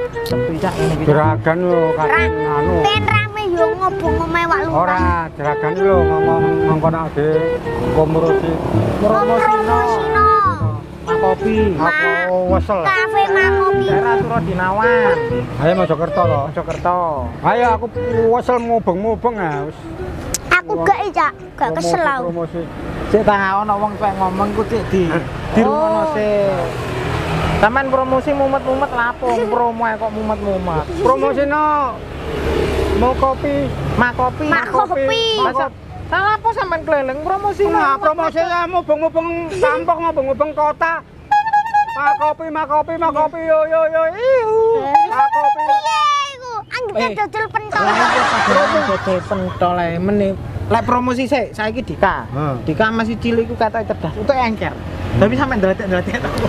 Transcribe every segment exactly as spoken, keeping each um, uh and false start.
Sepi cak ngene iki. Juragan lho kadang anu. Ben rame yo ngobong omahe wak lumpang. Ora, juragan lho ngomong ngongkon ade promosi. Promosino. Kopi. Aku wesel. Kafe Makopi. Daerah Surodinawan. Ayo Mojokerto to. Mojokerto. Ayo aku wesel mubeng-mubeng ya wis. Aku gak Cak, gak kesel aku. Promosi. Cek ta ono wong pengen ngomong ku cek di di rumono sik. Sampeyan promosi mumet-mumet lapung promo ae kok mumet-mumet. Promosino mau kopi, Makopi. Makopi. Masa salah apa sampean keliling promosi? nah promosinya mubeng-mubeng kampung, mubeng-mubeng kota. Makopi, makopi, makopi, yo yo yo, iu. Makopi. Piye iku? Anggep dodol pentol. Dodol pentol ae meneh. Lek promosi sik saiki Dika. Hmm. Dika masih cilik ku kata cerdas, untuk engker. Tapi sampean ndelatek-ndelatek tak.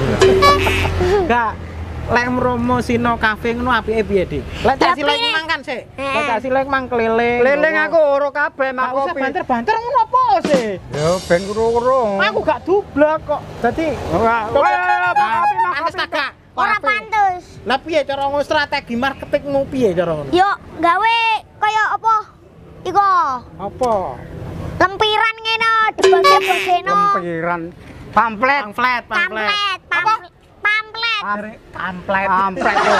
Enggak. Lek promosino kafe ngono apike piye, Dik? Lek tak silek mang kan sik. Lek tak silek mang keliling. Keliling aku ora kabeh Mak usah makopi. banter-banter ngono apa sih? Yo ben kuru-kuru. Aku gak dublak kok. Dadi Ora, makopi, pantes makopi. tak gak? Ora pantes. Lah piye cara ngono strategi marketingmu piye cara ngono? Yo gawe kaya apa? Iko Apa? lempiran ngene dibagi-bageno. Lempiran. Pamflet. Pamflet, Pamflet, pamflet. Pamflet. Pamflet. Pamflet. yo.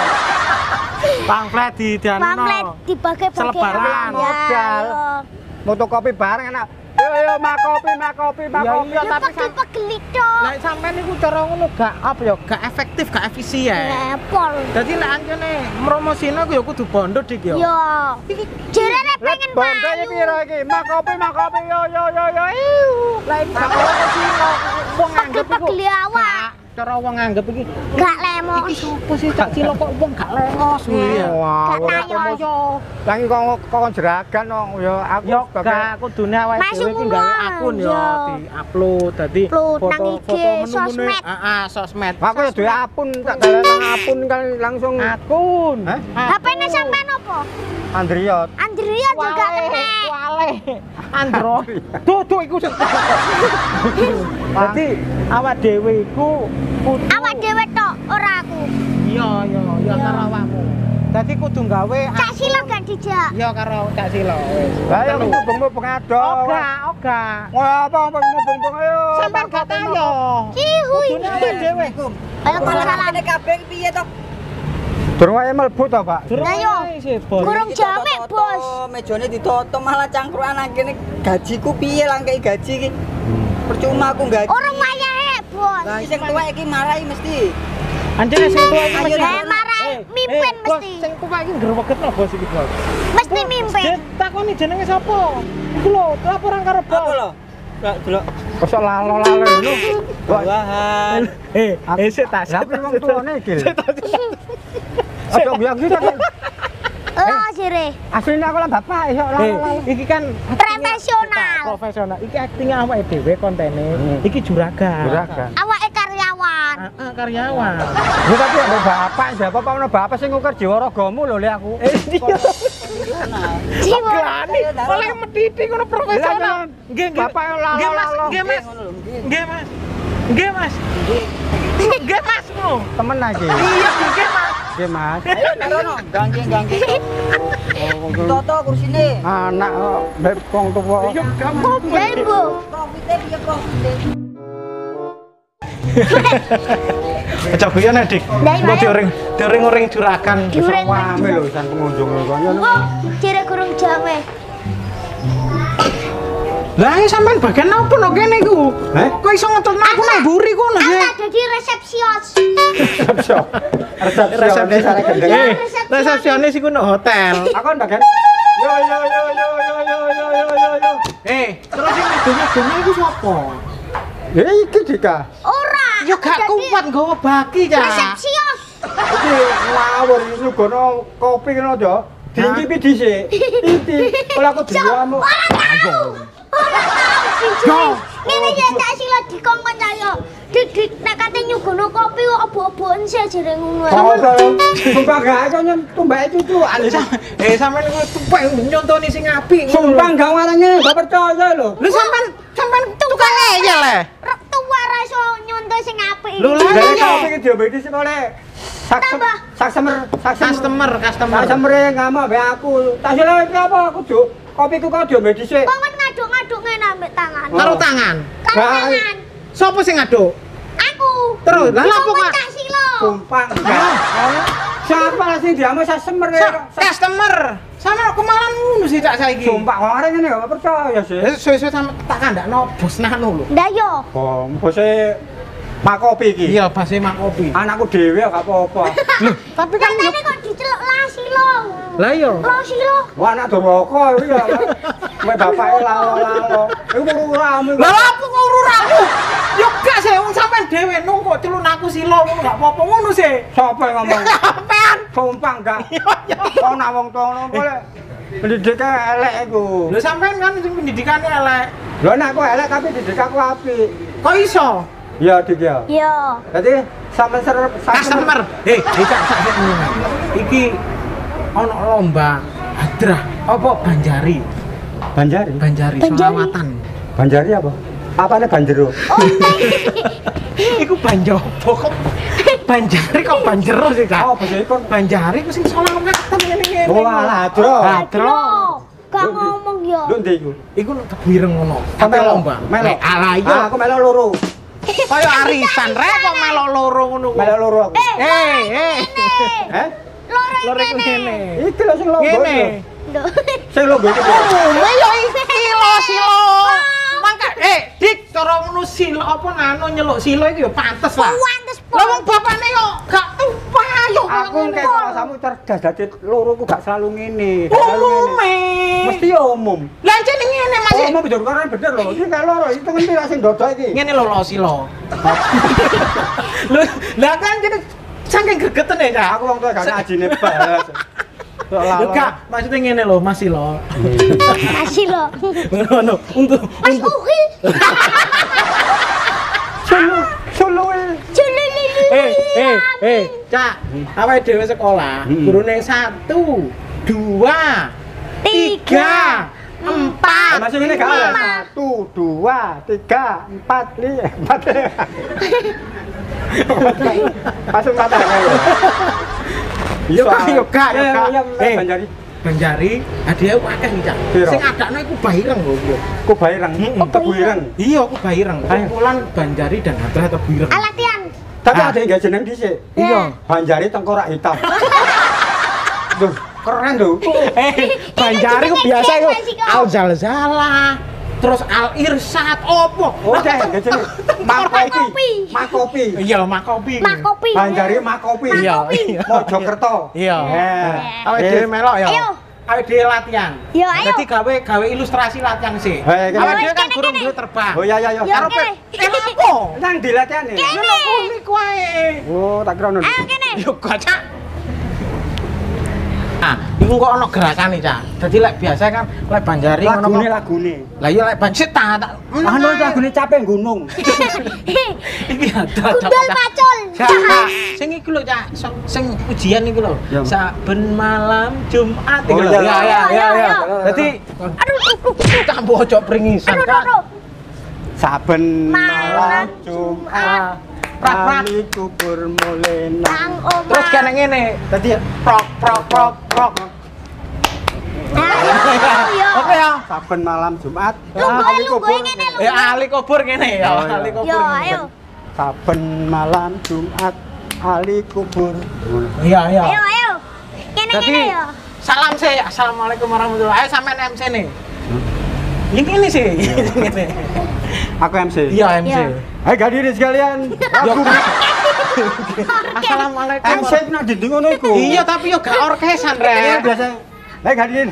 Pamflet di Pamflet Dano. dibagi-bageno. Selebaran. Modal. Fotokopi bareng enak. Yo yo makopi, makopi, makopi. iya, Ya tapi kan- pegel-pegel tok. Lah sampean niku cara ngono gak apa ya, gak efektif, gak efisien. Lepol. Dadi lek ancene promosine ku ya kudu bondo dik ya. Yo. Jarene Let pengen bondo iki payu. piro iki? Makopi, makopi, yo yo yo yo. Iu. Lah iki gak promosine wong nganggep iku. Pegel awak. Gak, cara wong nganggep iki Gak lemos. iki sopo sih cak cilok kok wong gak lengos kuwi ya. Wah, Gak ora tayo promosi. yo. Lah iki kok kok jeragan kok yo aku Yo sebagai gak kudune awake Masuk dhewe iki gawe semua, akun yo yo. di-upload dadi Upload nang foto I G, foto menu sosmed. heeh sosmed. aku ya duwe apun tak dalan apun kan langsung Akun. Hah? H P-ne sampean opo? Andriot. Andrea juga kena. Wale. Android. Duh, duh iku. Dadi awak dhewe iku kudu Awak dhewe tok, ora aku. iya iya iya karo awakmu. Dadi kudu gawe Cak Silo gak dijak. iya karo Cak Silo wis. Lah ya mubeng-mubeng ado. Oga, oga. Wah, apa mubeng-mubeng ayo. Sampeyan gak tayo. Cihuy. Kudune awak dhewe. Waalaikumsalam. kabeh piye to? Durung wae mlebu to, Pak? Durung Lah yo. ae sih, Bos. Kurang jamek, Bos. Mejane ditoto malah cangkruan nang kene gajiku piye langkai gaji iki? Percuma aku gaji. Orang wayahe, Bos. Lah sing tuwek iki marahi mesti. Anjene sing tuwa iki Ayo, mesti Eh, marah mimpin Bos, mesti. sing tuwa iki ngrewegetno Bos iki, Bos. Mesti mimpin. Jet, takoni jenenge sapa? Iku lho, laporan karo Apa Bos. lho? Lah delok Kok lalo-lalo ngono. bawahan. Eh, eh sik ta. Lah wong tuane iki. Aja biang gitu. Oh, sire. Asline aku lah bapak iso Eh, lalo-lalo. iki kan Profesional. profesional. Iki akting awake dhewe kontene. Hmm. Iki juragan. Juragan. Awake karyawan. Heeh, karyawan. Ya tapi ada bapak, siapa apa ono bapak sing ngukur jiwaragamu lho le aku. Eh, iya. Jiwa. Glani, oleh medhiti ngono profesional. Nggih, nggih. Bapak yang lalo, Nggih, Mas. lalo. Nggih, Mas. Ngono lho, nggih. Nggih, Mas. Nggih, Mas. Nggih, Mas. ngono. Temen lagi. Iya, nggih, Mas. Oke, Mas. Ayo narono, gangge-gangge. Toto kursine. Anak kok mbek wong tuwa. Iya, gampang. Ya, Ibu. Profite piye profite? Aja guyon ya, Dik. Lah, iya, Engko Mas. dioring, dioring-oring juragan. Diuring Wame lho san pengunjung kok. Oh, jere kurang jame. Lah, ya sampean bagian apa no kene iku? Heh? Kok iso ngetutno aku nang mburi kono Aku sih? tak jadi resepsios. Resepsi. Resepsi. Resepsionis. Resepsi gendeng. Iya, Eh, resepsionis. resepsionis iku nang hotel. Aku kan bagian. Yo yo yo yo yo yo yo yo yo yo. Eh, terus sing ngedung-ngedung iku sapa? Ya iki Dika. Ora. Ya aku gak jadi kuat nggawa baki ya. resepsios. Iki ngawur nyugono kopi ngono to. Dincipi dhisik. Iki ora aku diwamu. Ayo. Yo, ngene ya tak sila dikongkon saya. Dik dik nek kate nyugono kopi kok obo-oboen sih jere ngono. Oh, sumpah gak kok nyen tumbake cucukan. Eh, sampean iku tumpek nyontoni sing apik. Sumpah gak warane, gak percaya lho. Lho sampean sampean tukang ngeyel le. Rek tuwa ra iso nyonto sing apik. Lho lah Dari ya. kopi iki diombe iki oleh sak Tambah. sak semer, sak semer. Customer, customer. Sak semer ngamuk mbek aku. Tak sile iki apa aku, Juk? Kopiku kok diombe dhisik. Kok kan ngaduk-ngaduk ngene ambek tangan. Karo tangan. Karo Bah. tangan. Sopo sing ngaduk? Aku. Terus, lah apa kok? Cak Silo. Sumpah. Siapa lah sing diamuk sak semer ya? Sa- Customer. Sama kemalan ngono sih cak saiki. Sumpah kemarin ngene gak percaya sih. Eh, suwe-suwe sama tak kandakno bos nano lho. Ndak yo. Oh, bose mak kopi iki. Iya, base mak kopi. Anakku dhewe gak apa-apa. Tapi kan yo Katanya kok diceluk lah Silo. lah yo. Lo Silo. Wah, anak duraka iki ya. Mek bapake lalo-lalo. Iku perlu rame. Lah apa kok ururaku? Yo gak sih wong sampean dhewe nung kok celun aku silo ngono gak apa-apa ngono sih. Sopo yang ngomong? Sampean. Sumpah enggak. Kok nak wong tono boleh. Pendidiknya elek iku. Lho sampean kan sing pendidikane elek. Lho anakku elek tapi didik aku apik. Kok iso? Iya, Dik ya. Yo. Jadi sampe ser Customer. Eh, eh cak cak cak ngene. Iki ono lomba hadrah apa Banjari? Banjari. Banjari Banjari. selawatan. Banjari apa? Apane banjero? Iku banjopo kok Banjari kok banjero sih cak? Oh, basa iku. Banjari ku sing selawatan ngene-ngene. Walah, Dro. Hadro. Gak ngomong yo. Lho ndi iku? Iku nek kebireng ngono. Sampe Sampe lomba. Melo. Eh, Alah Ah, yo. aku melo loro. Kaya arisan rek kok melok loro ngono. Melo loro aku. Eh, eh. Heh? Loro Loro iku ngene. Iki lho sing lomba. Ngene. Lho. Sing lomba iki. Umumnya ya iki lo silo. Mangka eh dik cara ngono silo apa nano nyeluk silo iki ya pantes lah. Pantes po. Lah wong bapakne yo gak tumpah yo. Aku kayak kamu cerdas dadi loroku gak selalu ngene. Gak selalu ngene. umume. Mesti ya umum. Lah jane ngene Mas. Oh, mau bicara kan bener loh. Iki gak loro, itu kan tidak sing dodok iki. Ngene lho lo silo. Lho, lah kan jadi saking gregeten ya, Cak. Aku wong tuwa gak ngajine balas. Lho gak, maksudnya ngene lho Mas Silo. Masih lo. Ngono, untuk Mas Uhil. Solo, solo. Culili. eh eh eh Cak, awake dhewe sekolah, Hmm. gurune satu, dua, tiga, empat. Masih ini gak ada. Satu, dua, tiga, empat, lima, empat. Langsung kata ya. Yo gak, yo gak, yo gak. Eh, Banjari. Banjari, hadiah akeh iki, Cak. Piro? Sing adakno iku baireng lho, Bro. Ku baireng, Mm-mm. tebu ireng. Iya, aku baireng. Ayo. Kumpulan Banjari dan Hadrah atau Bireng. Alatian. Tapi Ah. ada yang gak jeneng dhisik. Iya. Banjari tengkorak hitam. Duh, keren lho. Eh, Banjari ku biasa iku Al Zalzalah, terus Al Irsyad opo? Oh, deh, gak jeneng. Makopi. Makopi. Iya, Makopi. Mak kopi. Banjari Makopi. Iya. Mojokerto. Iya. Eh. Awake dhewe melok ya. Ayo. Awake dhewe latihan. Yo, ayo. Jadi gawe gawe ilustrasi latihan sih. Eh, kene. Awake dhewe kan Kene, gurung kene. duwe terbang. Oh iya iya iya. Yo, Karo kene. pe- eh apa? Nang dilatihane. Yo lho kuwi kuwi. Oh, tak kira ngono. Ayo kene. Yo gacak. Ah, iku kok ana gerakane, Cak. Dadi lek biasa kan lek Banjari ngono Lagune kok. lagune. Lah iya lek Banjari tak tak. Anu lagune capek gunung. Iki ada Gundul macul. Cak, sing iki lho Cak, so- sing ujian iki lho. Ya. Saben malam Jumat iki Oh, lho. iya, Ya iya, ya ya iya, ya. iya. Dadi Aduh, aduh, aduh. tak mbok ojo pringisan Aduh, Kak. aduh. Saben Malam malam Jumat Prak, prak. kami kubur mulai Nang omah. Terus kene ngene, dadi prok prok prok prok. Ayo. Oke ya. saben malam Jumat Lungguhe, kami kubur lungguhe ngene lho. Ya ali kubur ngene ya, Oh, iya. ali kubur. Yo, ngene. ayo. saben malam Jumat ali kubur. Iya iya. Ayo, ayo. Kene Jadi kene yo. salam sih, assalamualaikum warahmatullahi. Ayo sampean M C nih. Yang ini sih, ngene. Aku M C. Iya M C. Iya. Hai hadirin sekalian. Yo, Aku assalamualaikum. M C nak dinding ngono iku. Iya tapi yo gak orkesan Iya rek. biasa. Hai hadirin.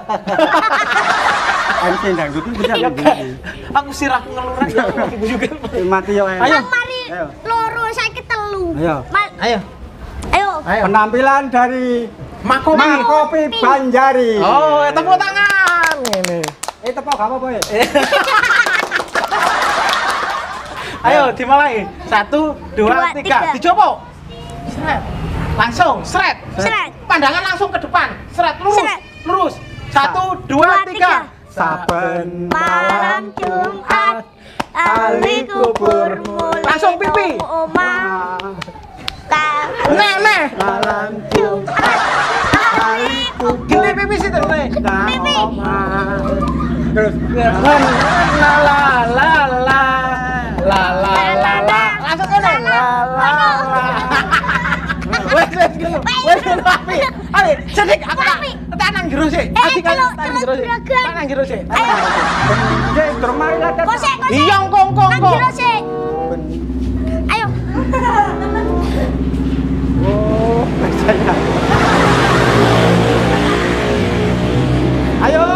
M C dangdut itu bisa Ya dinding. gak. Aku sirah ngelurah ya ibu juga. Mati yo. Ayo. Bang mari Ayo. loro saiki telu. Ayo. Ma- Ayo. Ayo. Ayo. Penampilan dari Makopi. Makopi Banjari. Oh, tepuk tangan. Ini. Eh tepuk gak apa-apa ya? Ayo dimulai. Satu, dua, Dua, tiga. tiga. Dicopo. Seret. Langsung, seret. Seret. Pandangan langsung ke depan. Seret, lurus. Seret. Lurus. Satu, dua, Dua, tiga. Saben Malam Jumat Ali kubur mulai Langsung pipi. nang omah. Nek nek. Malam Jumat hari kubur Gini pipis itu nek. Pipi. terus La la la la la la la la. Langsung ngene. La la la. Wes wes ngono. Wes ngono api. Ayo, sedek aku tak tak nang jero sik. Adik kan tak nang jero sik. Tak nang jero sik. Ayo. Jek, durung mari lah. Kosek, kosek. Iya kong kong Nang kong. jero sik. Ayo. Oh, saya. Ayo.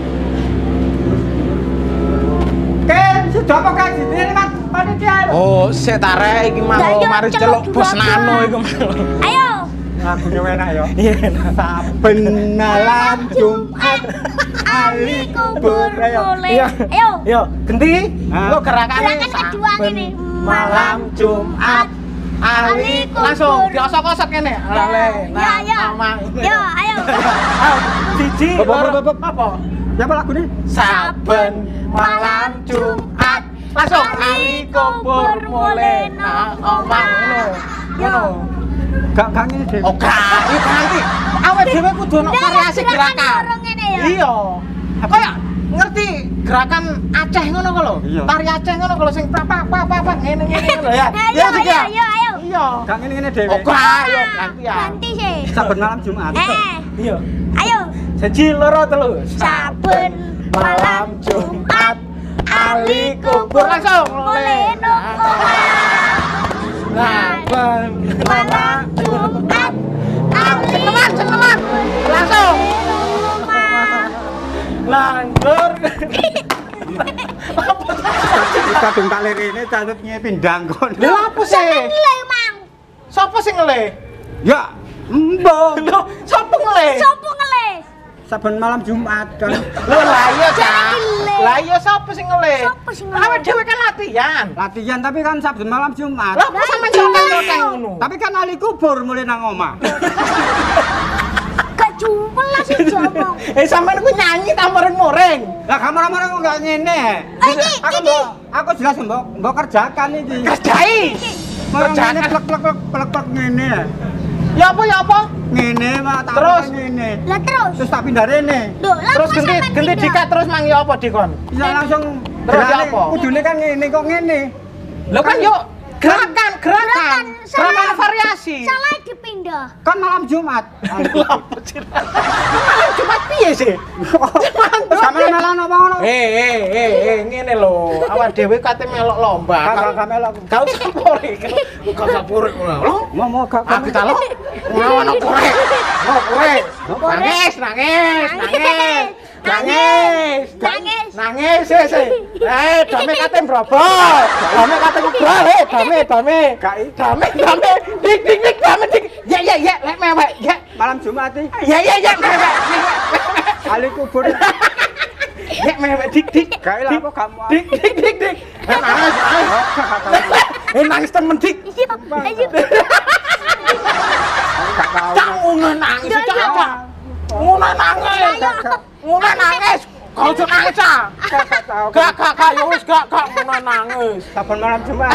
Ken, sudah apa kan di sini Mas? Panitia. Oh, sik tarek iki mau Lah, iya, mari celuk celuk bos dua-dua. nano iku mau. Ayo. Aku enak ya. Iya. Saben malam Jumat Ali kubur mulai. Iya. Ayo. Yo, ganti. Hah? Kok gerakane Gerakan kedua saben ngene. malam Jumat. Ali Ali kubur. langsung diosok-osok kene. Lale. Ya, ya. Yo, ayo. Siji, Bop, bop, loro, bop, bop. apa? Ya apa lagu nih? Saben malam Jumat. Langsung Ali kubur mulai nang omah ngono. Ngono. Gak gak ngene deh. Oh, gak, iki ganti. Awake dhewe kudu ono Nah, variasi gerakan gerakan. loro ngene ya. Iya. Kayak ngerti gerakan Aceh ngono kok lho. Iya. Tari Aceh ngono kok lho sing pak pak pak pak ngene ngene lho ya. Ayo, Iya, ayo, ayo, ayo. Iya. Gak ngene ngene dhewe. Oh, gak, ayo ganti ya. Ganti sih. Saben malam Jumat. Eh, Iya. ayo. Siji loro telu. Saben malam Jumat Ali kubur langsung mulai nang Saben malam Jumat Ali Teman, teman. Langsung. Langgur. Kita dong tak lirine catet pindang kon. Lha apa sih? Nilai mang. Sopo sing ngele? Ya, mbok. Lho, sopo ngele? Sopo ngeles? Saben malam Jumat kan. Lho lah iya, Cak. Ngele. Lah iya sopo sing ngele? Sopo sing ngele? Awake dhewe kan latihan. Latihan tapi kan saben malam Jumat. Lah kok sampean cokeng-cokeng ngono? Tapi kan ali kubur mulai nang omah. Gak jumpel lah sih jomong. Eh sampean ku nyanyi ta moreng-moreng. Lah kamar-kamar kok gak ngene. Eh, iki, Aku iki. mbok aku jelas mbok mbok kerjakan iki. Kerjai. Mau Kerjakan. ngene plek plek plek plek plek ngene. Ya apa ya apa? Ngene mah tak Terus? ngene. Lah terus. Terus tak pindah rene. Duh, lah Terus kok ganti sampean ganti pindah? dikat terus mangi apa dikon? Ya langsung Terus gelane, apa? Kudune kan ngene kok ngene. Lho kan yuk gerakan, gerakan. Gerakan, Gerakan salah. variasi. Salah dipindah. Kan malam Jumat. Malam Jumat piye sih? Sampe malah napa ngono? Eh eh eh eh ngene lho, awak dhewe kate melok lomba. Kakak kak melok. Gak usah pore, gak usah pore ngono. Lho, Mau mau gak aku tak lho. Ngono pore. Ngono pore. Nangis, nangis, nangis. Nangis, Nangis. nangis, sih, sih. Eh, dame kate mbrobol. Dame kate ngobrol, eh, dame, dame. Dame, dame. Dik, dik, dik, dame, dik. Ya, ya, ya, lek mewek, ya. malam Jumat iki. Ya, ya, ya, mewek. Ali kubur. Ya, mewek, dik, dik. Gawe lah apa kamu? Dik, dik, dik, dik. Eh, nangis, nangis. Eh, nangis temen, dik. Iya, ayo. Gak tau. Cak, ngono nangis, Ya, cak, ya. cak. Ngono nangis. Ngono nangis. Kau tuh nangis, cak. Gak tau. Gak, gak, gak, ya wis gak, gak, ngono nangis. Saben malam Jumat.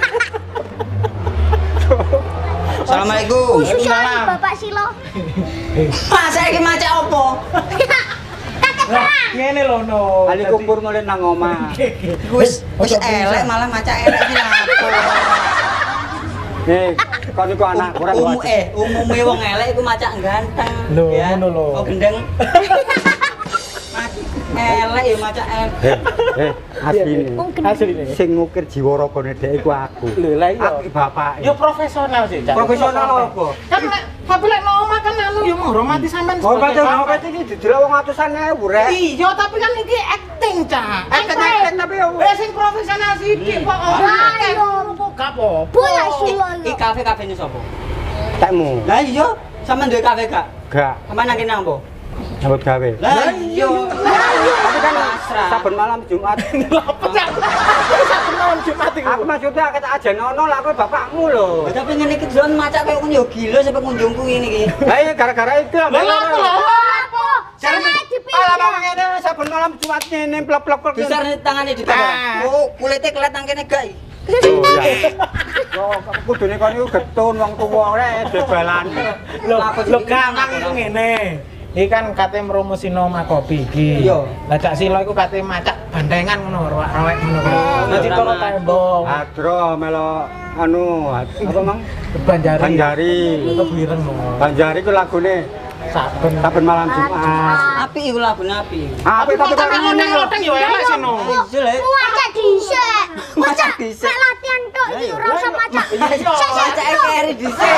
Assalamualaikum. Khusus ya Bapak Silo. Masa iki macak opo? Kakek perang. Ngene lho, no. Ali kubur mulai nang omah. Wis wis elek malah macak elek iki lapo. Nih, kon iku anak kurang Umu eh umume wong elek iku macak ganteng. Lho, ya. ngono lho. Oh gendeng. Macak elek ya macak elek. Eh, eh, asline. Wong gendeng. Asline. Sing ngukir jiwa ragane dhek iku aku. Lho, lah iya. Aku bapake. Yo profesional sih, Cak. Profesional apa? Kan lek tapi lek nang omah kan anu yo menghormati sampean Oh, sebagai pancen bapak. apa iki didelok wong atusan ewu rek. Iya, tapi kan iki acting, Cak. Acting, tapi yo. Eh sing profesional sithik kok. Ayo. Kok gak apa-apa. Bola Silo. Iki kafe-kafene sapa? Tekmu. Lah iya, sampean duwe kafe gak? Gak Sampeyan nang kene apa? nyambut gawe. Lah iya. Tapi kan pasrah. saben malam Jumat. Apa Cak? Saben malam Jumat iku. Aku maksudnya aku tak aja nono lah aku bapakmu lho. Lah, tapi ngene iki drone macak koyo ngono yo gila sampe kunjungku ngene iki. Lah iya gara-gara itu lah. Lah apa lho? Apa? Salah Alah dipindah. mau ngene saben malam Jumat ngene plek-plek plek. Besar tangane di Ah. Oh, kulite kelet nang kene gak iki. Oh ya. Yo kudune kon iku getun wong tuwa rek debalan. Lho, lho gampang iku ngene. Iki kan kate mromosino Makopi iki. Iya. Lah Cak Silo iku kate macak bandengan ngono, rowek ngono kuwi. Dadi toro tembong. Adro melo anu apa mang? Banjari. Banjari. Itu bireng ngono. Banjari ku lagune Saben saben malam Jumat. Api iku lagune api. Apa tapi kok ngene-ngene yo elek sino. Macak dhisik. Macak dhisik. Nek latihan tok iki ora usah macak. Macake keri dhisik.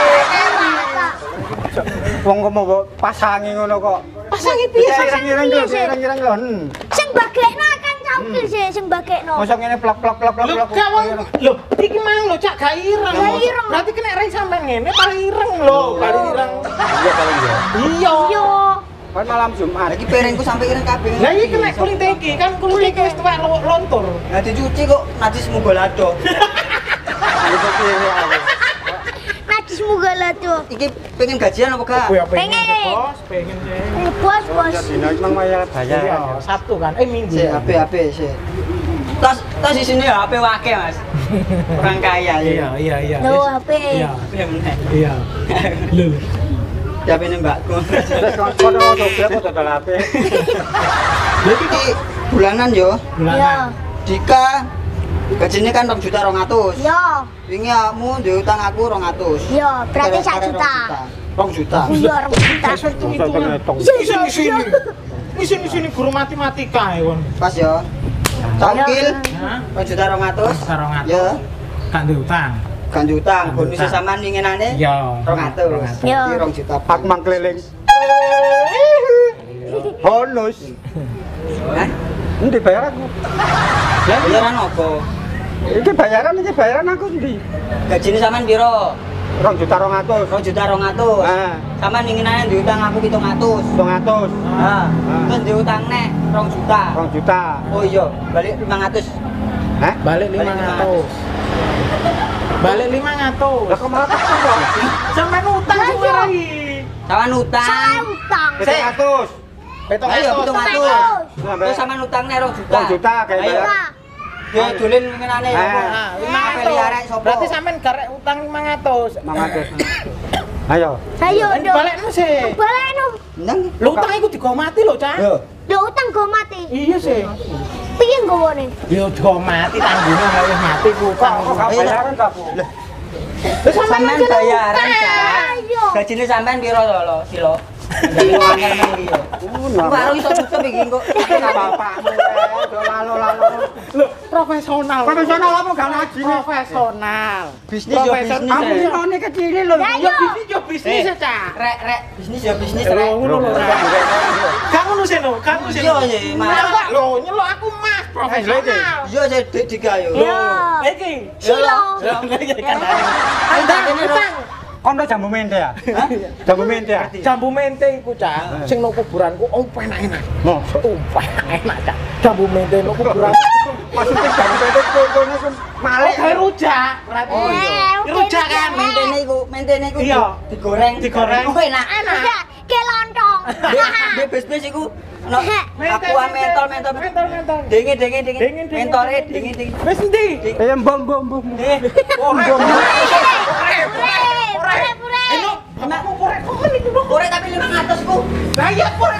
wong kok mau pasangi ngono kok. Pasangi piye? Ireng-ireng lho, ireng-ireng lho. Sing bagekno kan cangkir sih sing bagekno. Mosok ngene plak plak plak plak Lho, plak. gak wong. Lho, iki mang lho Cak gak ireng. Gak ireng. Berarti kena rek sampean ngene paling ireng lho, paling ireng. Iya paling ya. Iya. Yo. Kan malam Jumat. Iki piringku sampe ireng kabeh. Lah iki kena kulit iki kan kulit iki wis tuwek lontur. Lah dicuci kok najis muga lado. Itu piye aku. Najis muga lah tuh. Iki pengen gajian apa gak? Aku ya pengen Pengen. bos, pengen sih. Bos bos. Dino memang bayar bayar. Iya, Sabtu kan. Eh Minggu. Si H P H P si. Tas tas di sini H P wake, Mas. Orang kaya Iya, ya. iya, iya. Loh, Yes. H P. Iya. Ya meneh. Iya. Lho. H P-ne mbakku. Terus kono sopir kok dodol H P. Iki bulanan yo. Yo. Bulanan. Dika gajinya kan rong juta rong atus. Yo. Wingi kamu duwe utang aku rong atus. Yo, berarti sak juta. rong juta. Iya, rong juta. Saya itu itu. Ngitung. Sini sini sini. Ini sini sini guru matematika ya, Won. Pas yo. Congkil Hah? rong juta rong atus. Sarong atus. Ya, Gak duwe utang. kan utang. Kan Bonus utang. sampean winginane Iya. rong atus. Yo. Iki rong juta. Pak mang keliling. Bonus. Hah? Endi bayar aku? Bayaran apa? Iki bayaran iki bayaran aku endi? Gajine sampean piro? rong juta rong atus. rong juta rong atus. Ah, Sampean winginane duwe utang aku pitung atus. rong atus. Ah, terus duwe utang nek rong juta. rong juta. Oh iya, balik lima ratus. Hah? Balik lima ratus. Balik lima ratus. Lah kok malah tak kok? Sampean utang Lah, semua iya. lagi. Sampean utang. Saya utang. pitung atus. Betul Ayo pitung atus. Sampai Terus sampean utang nek rong juta. rong juta kayak Ayo. bayar. Nah, Ya dolen winginane ya. Ah, Nah, lima Apa ratus. liarek sapa? Berarti sampean garek utang lima ratus. rong ratus. Ayo. ayo Ini dong. balikno sih. Balekno. Nang. Lho utang iku digomati lho, Cak. Yo. Lho utang go mati. Iya sih. Piye nggowane? Yo digomati tanggungan lek wis mati ku utang. Kok gak bayaran ta, Bu? Terus Sampean bayaran, Cak. Ayo. Gajine sampean piro to, Lo? Silo. Jadi wangen nang iki yo. Baru iso tutup iki kok. Bapakmu kae lalu lalu. Lho, profesional. Profesional apa gak ngaji nih? Profesional. Bisnis yo bisnis. Aku eh. ini kecil lho. Ya, Yo yo. bisnis yo bisnis ya, Cak. Rek rek bisnis yo bisnis Lho, rek. ngono lho. Cak. Gak ngono sih lho, gak ngono sih. Iya, iya, Mas. Mas. Lho, nyelok aku Mas, profesional. Yo jadi dik diga yo. Yo. Iki. Silo. Lho, iki kan. Utang ini lho. Kono jambu mente ya? Jambu mente ya? Jambu mente iku, Cak. Sing nang kuburanku oh enak-enak. Mo, Tumpah enak, Cak. Jambu mente nang kuburan. maksudnya jambu mente kono ku Malik kayak rujak. Berarti. Oh, iya. Rujak kan. Mentene iku, mentene iku Iya. digoreng. Digoreng. Oh enak. Enggak, ke lontong. Dia bes-bes iku no, aku ah mentol mentol mentol mentol. dingin dingin dingin Dingin, dingin. mentore dingin dingin Wis endi? Eh mbom mbom mbom. eh Korek. Pure, pure, pure. Eno, bapakmu korek kok men iku, Bang? korek tapi lima ratus ku Lah iya korek